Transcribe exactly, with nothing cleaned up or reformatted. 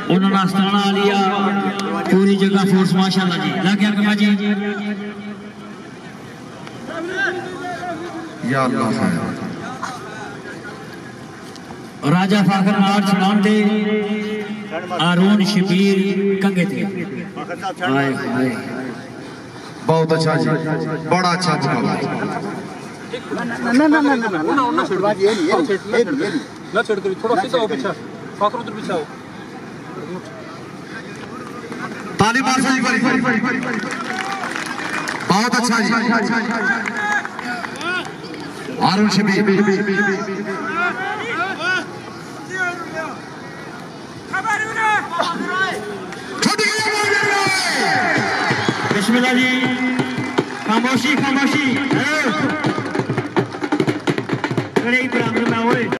उन्होंने आस्ताना लिया पूरी जगह फोर्स माशाल्लाह जी लग गया कमा जी या अल्लाह है राजा फाखर नार छलाम दे आरून शबीर कंगे थे हाय हाय बहुत अच्छा जी बड़ा अच्छा मुकाबला ना ना ना ना ना ना ना छेड़ ये नहीं ये नहीं ये नहीं ना छेड़ कर थोड़ा सीधा हो पीछे फाखर उधर पीछे आओ ताली मार जी बहुत अच्छा जी आरून शबीर बिस्मिल्लाह जी खामोशी खामोशी